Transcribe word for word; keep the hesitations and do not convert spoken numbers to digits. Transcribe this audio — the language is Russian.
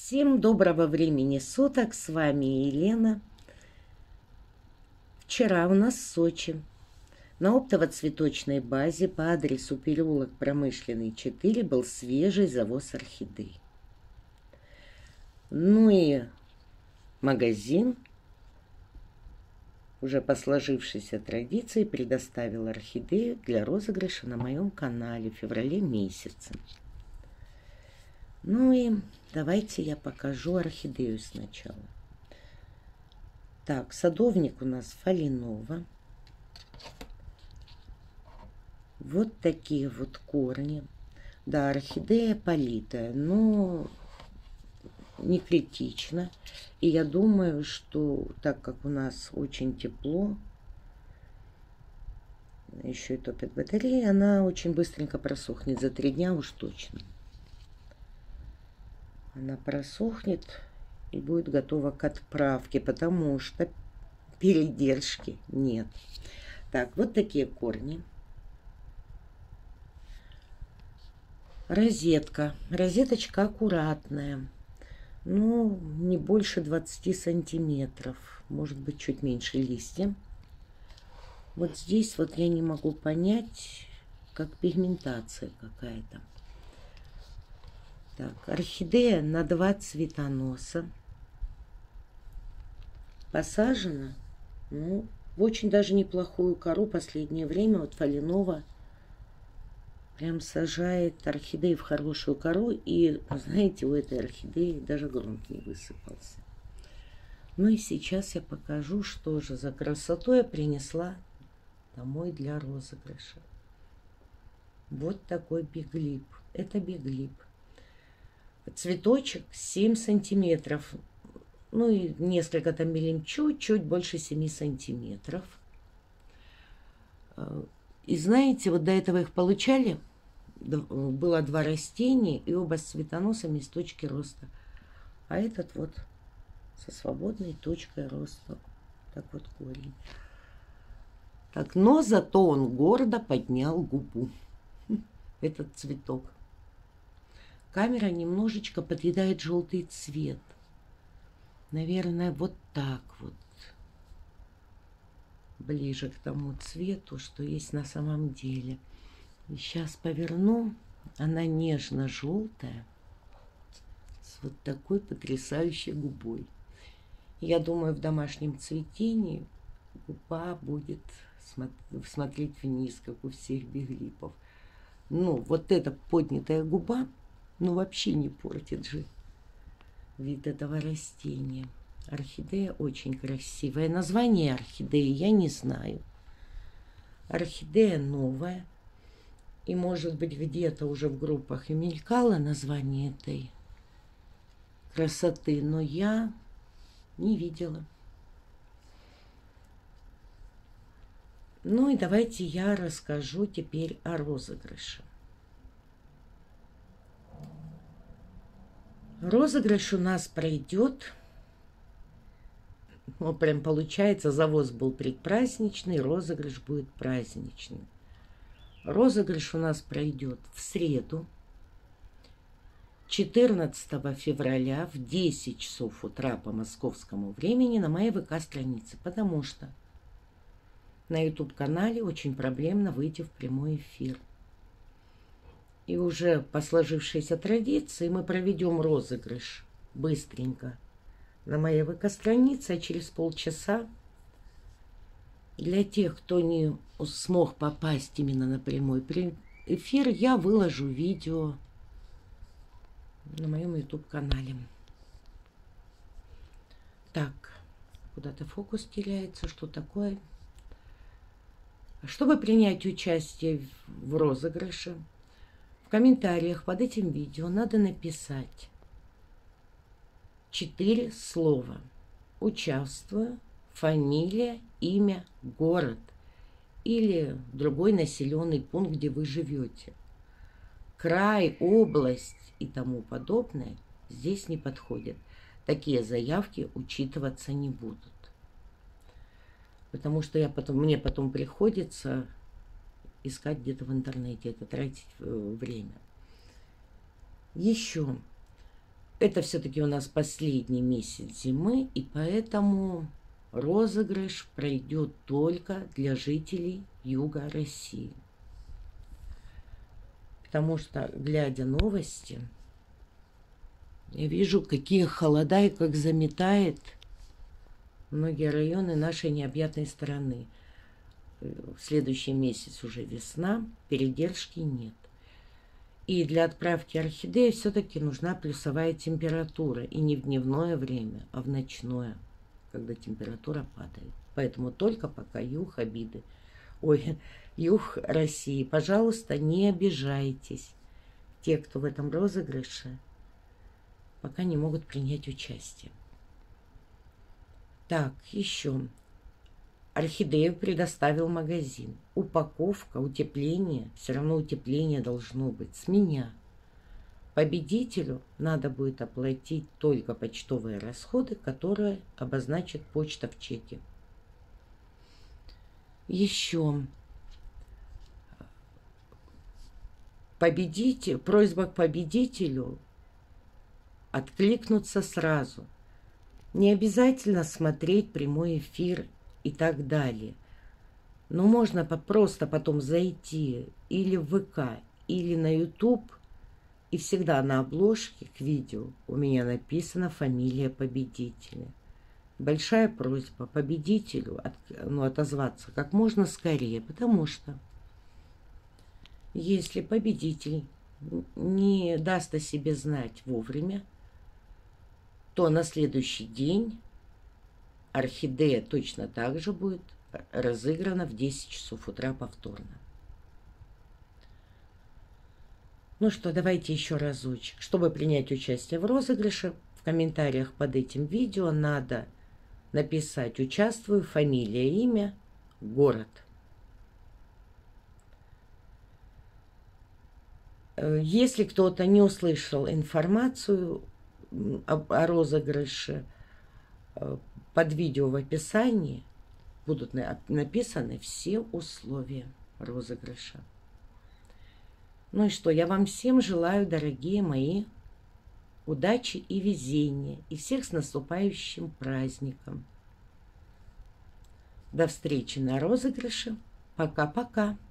Всем доброго времени суток, с вами Елена. Вчера у нас в Сочи на оптово-цветочной базе по адресу переулок Промышленный, четыре был свежий завоз орхидей. Ну и магазин, уже по сложившейся традиции, предоставил орхидею для розыгрыша на моем канале в феврале месяце. Ну и давайте я покажу орхидею сначала. Так, садовник у нас Фалинова. Вот такие вот корни. Да, орхидея политая, но не критично. И я думаю, что так как у нас очень тепло, еще и топит батареи, она очень быстренько просохнет. За три дня уж точно. Она просохнет и будет готова к отправке, потому что передержки нет. Так, вот такие корни. Розетка. Розеточка аккуратная. Ну, не больше двадцати сантиметров. Может быть, чуть меньше листья. Вот здесь вот я не могу понять, как пигментация какая-то. Так, орхидея на два цветоноса. Посажена, ну, в очень даже неплохую кору. Последнее время вот Фалинова прям сажает орхидеи в хорошую кору. И, знаете, у этой орхидеи даже грунт не высыпался. Ну и сейчас я покажу, что же за красоту я принесла домой для розыгрыша. Вот такой биглип. Это биглип. Цветочек семь сантиметров. Ну и несколько там миллим, чуть-чуть больше семи сантиметров. И знаете, вот до этого их получали. Было два растения, и оба с цветоносами с точки роста. А этот вот со свободной точкой роста. Так вот корень. Так, но зато он гордо поднял губу. Этот цветок. Камера немножечко подъедает желтый цвет. Наверное, вот так вот. Ближе к тому цвету, что есть на самом деле. И сейчас поверну. Она нежно-желтая. С вот такой потрясающей губой. Я думаю, в домашнем цветении губа будет смотреть вниз, как у всех биглипов. Ну, вот эта поднятая губа, ну, вообще не портит же вид этого растения. Орхидея очень красивая. Название орхидеи я не знаю. Орхидея новая. И, может быть, где-то уже в группах и мелькало название этой красоты, но я не видела. Ну и давайте я расскажу теперь о розыгрыше. Розыгрыш у нас пройдет, ну, прям получается, завоз был предпраздничный, розыгрыш будет праздничный. Розыгрыш у нас пройдет в среду, четырнадцатого февраля в десять часов утра по московскому времени на моей ВК-странице, потому что на ютуб-канале очень проблемно выйти в прямой эфир. И уже по сложившейся традиции мы проведем розыгрыш быстренько на моей ВК-странице, а через полчаса для тех, кто не смог попасть именно на прямой эфир, я выложу видео на моем ютуб-канале. Так, куда-то фокус теряется, что такое? Чтобы принять участие в розыгрыше, в комментариях под этим видео надо написать четыре слова. Участвую, фамилия, имя, город или другой населенный пункт, где вы живете. Край, область и тому подобное здесь не подходит. Такие заявки учитываться не будут. Потому что я потом, мне потом приходится искать где-то в интернете, это тратить время. Еще это все-таки у нас последний месяц зимы, и поэтому розыгрыш пройдет только для жителей юга России. Потому что, глядя новости, я вижу, какие холода и как заметает многие районы нашей необъятной страны. В следующий месяц уже весна, передержки нет. И для отправки орхидеи все-таки нужна плюсовая температура. И не в дневное время, а в ночное, когда температура падает. Поэтому только пока юг обиды. Ой, юг России, пожалуйста, не обижайтесь. Те, кто в этом розыгрыше, пока не могут принять участие. Так, еще. Орхидею предоставил магазин. Упаковка, утепление, все равно утепление должно быть с меня. Победителю надо будет оплатить только почтовые расходы, которые обозначит почта в чеке. Еще. Победитель, просьба к победителю откликнуться сразу. Не обязательно смотреть прямой эфир и так далее. Но можно просто потом зайти или в ВК, или на ютуб, и всегда на обложке к видео у меня написана фамилия победителя. Большая просьба победителю от, ну, отозваться как можно скорее, потому что если победитель не даст о себе знать вовремя, то на следующий день орхидея точно так же будет разыграна в десять часов утра повторно. Ну что, давайте еще разочек. Чтобы принять участие в розыгрыше, в комментариях под этим видео надо написать «Участвую», фамилия, имя, город. Если кто-то не услышал информацию о, о розыгрыше, под видео в описании будут написаны все условия розыгрыша. Ну и что, я вам всем желаю, дорогие мои, удачи и везения, и всех с наступающим праздником. До встречи на розыгрыше. Пока-пока.